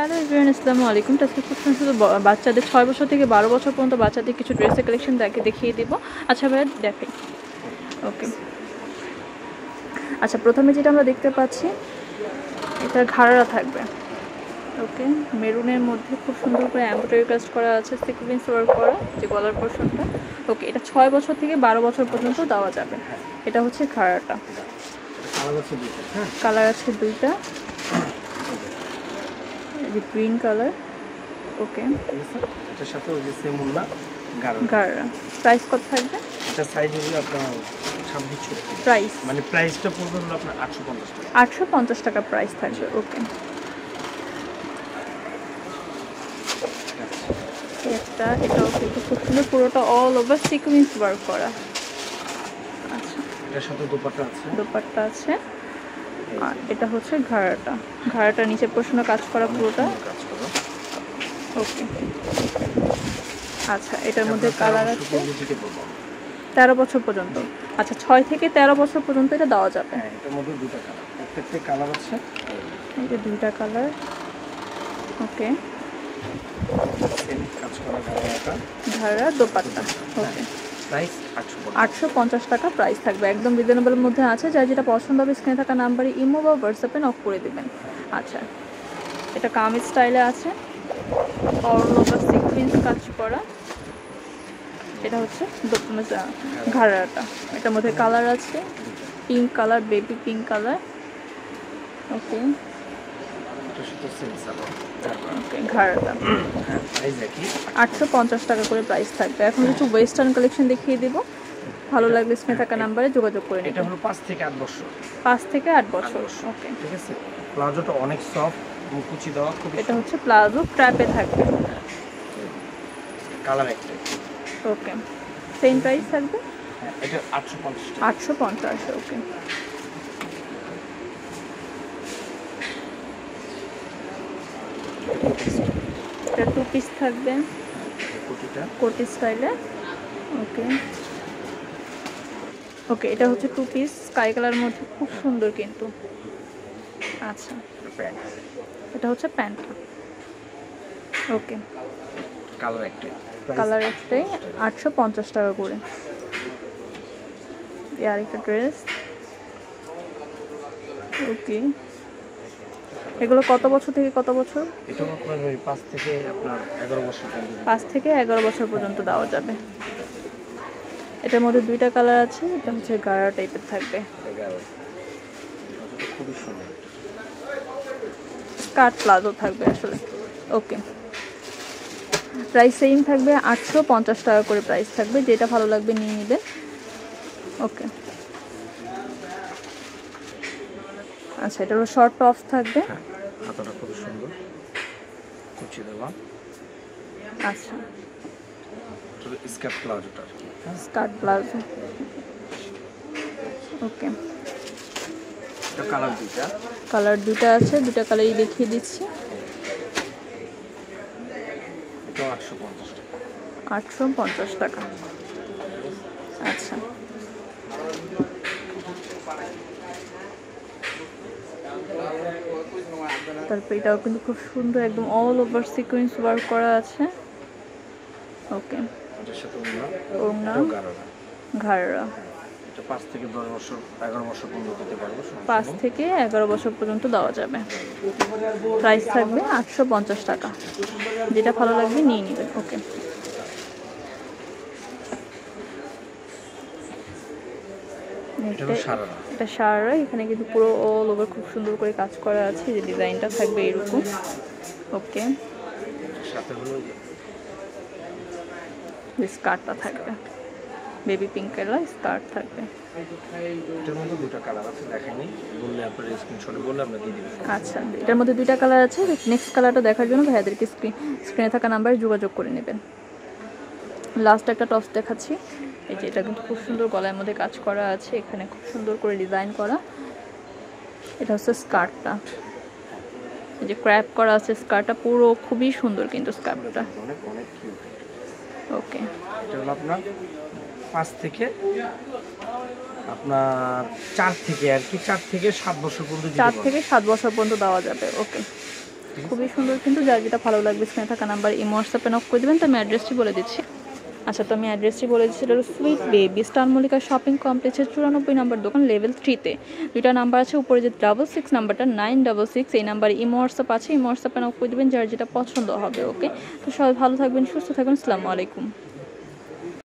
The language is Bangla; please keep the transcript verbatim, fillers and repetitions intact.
হ্যালো এভরিওয়ান, আসসালামু আলাইকুম। আজকে খুব সুন্দর বাচ্চাদের ছয় বছর থেকে বারো বছর পর্যন্ত বাচ্চাদের কিছু ড্রেসের কালেকশন দেখে দেখিয়ে দিব। আচ্ছা ভাইয়া দেখাই। ওকে, আচ্ছা প্রথমে যেটা আমরা দেখতে পাচ্ছি এটার ঘাড়া থাকবে। ওকে, মেরুনের মধ্যে খুব সুন্দর করে এমব্রয়ডারি কাজ করা আছে, সিকোয়েন্স ওয়ার্ক করা যে গলার পোর্শনটা। ওকে, এটা ছয় বছর থেকে বারো বছর পর্যন্ত দেওয়া যাবে। এটা হচ্ছে ঘাড়াটা, কালার আছে দুইটা, গ্রিন কালার। ওকে, এটার সাথে ওই যে সেম ওন্না গাড়া। প্রাইস কত থাকবে? এটা সাইজ হলো আপনার ছাব্বিশ। প্রাইস মানে প্রাইসটা পড়বে হলো আপনার আটশো পঞ্চাশ টাকা। আটশো পঞ্চাশ টাকা প্রাইস থাকবে। ওকে, একটা এটাও কিন্তু খুব সুন্দর, পুরোটা অল ওভার সিকোয়েন্স ওয়ার্ক করা। আচ্ছা, এটার সাথে দোপাট্টা আছে, দোপাট্টা আছে। আর এটা হচ্ছে ঘাড়াটা, ঘাড়াটা নিচে পোর্শনে কাজ করা পুরোটা কাজ করা। ওকে, আচ্ছা এটার মধ্যে কালার আছে তেরো বছর পর্যন্ত। আচ্ছা, ছয় থেকে তেরো বছর পর্যন্ত এটা দেওয়া যাবে। হ্যাঁ, এটার মধ্যে দুটো কালার, প্রত্যেকটা কালার আছে। এই যে দুইটা কালার। ওকে, সেম কাজ করা ঘাড়াটা, ঘাড়া দোপাট্টা। ওকে, প্রাইস আটশো পঞ্চাশ টাকা প্রাইস থাকবে, একদম রিজনেবলের মধ্যে আছে। যার যেটা পছন্দ হবে স্ক্রিনে থাকা নাম্বারে ইমো বা হোয়াটসঅ্যাপে নক করে দেবেন। আচ্ছা, এটা কামিজ স্টাইলে আছে, অল ওভার সিকোয়েন্স কাজ করা। এটা হচ্ছে ঘাড়াটা, এটার মধ্যে কালার আছে pink colour, baby pink colour. Okay, okay ঘাড়াটা আটশো পঞ্চাশ টাকা করে প্রাইস থাকবে। এখন কিছু ওয়েস্টার্ন কালেকশন দেখিয়ে দেব, ভালো লাগলে স্ক্রিনে থাকা নাম্বারে যোগাযোগ করে নিন। এটা হলো পাঁচ থেকে আট বছর। পাঁচ থেকে আট বছর। ওকে, ঠিক আছে। প্লাজোটা অনেক সফট, কুচি দেওয়া খুব। এটা হচ্ছে প্লাজো, ট্র্যাপে থাকবে, কালার একটা। ওকে, সেম প্রাইস থাকবে। হ্যাঁ, এটা আটশো পঞ্চাশ। আটশো পঞ্চাশ। ওকে, এটা টু পিস থাকবে, কোটিটা কোটি স্টাইলে। ওকে, ওকে এটা হচ্ছে টু পিস স্কাই কালার মধ্যে, খুব সুন্দর কিন্তু। আচ্ছা, এটা হচ্ছে প্যান্টটা। ওকে, কালার একটাই, কালার একটাই, আটশো পঞ্চাশ টাকা করে। আর একটা ড্রেস। ওকে, এগুলো কত বছর থেকে কত বছর? এটা আপনার ওই পাঁচ থেকে আপনার এগারো বছর পর্যন্ত। পাঁচ থেকে এগারো বছর পর্যন্ত দেওয়া যাবে। এটার মধ্যে দুইটা কালার আছে, এটা হচ্ছে গাঢ় টাইপের থাকবে, খুবই সুন্দর। স্কার্ট প্লাজো থাকবে আসলে। ওকে, প্রাইস সেম থাকবে, আটশো পঞ্চাশ টাকা করে প্রাইস থাকবে, যেটা ভালো লাগবে নিয়ে নেবেন। ওকে, আচ্ছা এটা হলো শর্ট টপস থাকবে। হাতাটা খুব সুন্দর, কুচি দেওয়া। আচ্ছা, স্কার্ট প্লাজোটা, স্কার্ট প্লাজো। ওকে, এটা কালার দুইটা, কালার দুটো আছে, দুটো কালারই দেখিয়ে দিচ্ছি। এটা আটশো পঞ্চাশ টাকা। আটশো পঞ্চাশ টাকা। আচ্ছা, তারপর এটাও কিন্তু খুব সুন্দর, একদম অল ওভার সিকোয়েন্স ওয়ার্ক করা আছে। ওকে, এটার সাথে ওন্না, ওন্না, ঘাড়া। এটা পাঁচ থেকে দশ বছর এগারো বছর পর্যন্ত দিতে পারবো। পাঁচ থেকে এগারো বছর পর্যন্ত দেওয়া যাবে। প্রাইস থাকবে আটশো পঞ্চাশ টাকা, যেটা ভালো লাগবে নিয়ে নেবেন। ওকে, এটা সারা, এখানে কিন্তু পুরো অল ওভার খুব সুন্দর করে কাজ করা আছে, যে ডিজাইনটা থাকবে এরকম। ওকে, সাথে হলো যে স্কার্টটা থাকবে বেবি পিঙ্ক কালার স্কার্ট থাকবে। এটার মধ্যে দুটো কালার আছে, দেখাইনি, বললে আপনার স্ক্রিনশটে বললে আমরা দিয়ে দিবেন। আচ্ছা, এটার মধ্যে দুইটা কালার আছে। নেক্সট কালারটা দেখার জন্য ভাইয়াদেরকে স্ক্রিন স্ক্রিনে থাকা নাম্বারে যোগাযোগ করে নেবেন। লাস্ট একটা টপস দেখাচ্ছি, এই যে এটা কিন্তু খুব সুন্দর গলার মধ্যে কাজ করা আছে, এখানে খুব সুন্দর করে ডিজাইন করা। এটা হচ্ছে স্কার্টটা, এই যে ক্র্যাপ করা আছে স্কার্টটা, পুরো খুবই সুন্দর কিন্তু স্কার্টটা। ওকে, এটা হলো আপনার পাঁচ থেকে আপনার চার থেকে আর কি চার থেকে সাত বছর পর্যন্ত, চার থেকে সাত বছর পর্যন্ত দেওয়া যাবে। Okay, piece. খুবই সুন্দর, কিন্তু যার যেটা ভালো লাগবে স্ক্রিনে থাকা নাম্বার ইমো হোয়াটসঅ্যাপে নক করে দেবেন। তো আমি অ্যাড্রেসটি বলে দিচ্ছি। আচ্ছা, তো আমি অ্যাড্রেসটি বলে দিচ্ছি, এটা হলো sweet baby star Mallika shopping কমপ্লেক্সের চুরানব্বই নাম্বার দোকান, লেভেল থ্রিতে। দুইটা নাম্বার আছে, উপরে যে ডাবল সিক্স নাম্বারটা নাইন ডাবল সিক্স, এই নাম্বারে ইমো হোয়াটসঅ্যাপ আছে, ইমো হোয়াটসঅ্যাপে নক করে দেবেন যার যেটা পছন্দ হবে। ওকে, তো সবাই ভালো থাকবেন, সুস্থ থাকবেন, আসসালামু আলাইকুম।